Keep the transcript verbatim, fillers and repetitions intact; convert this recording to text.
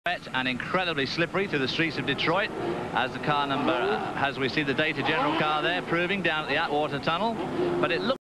Wet and incredibly slippery through the streets of Detroit as the car number, as we see the Data General car there proving down at the Atwater Tunnel, but it looks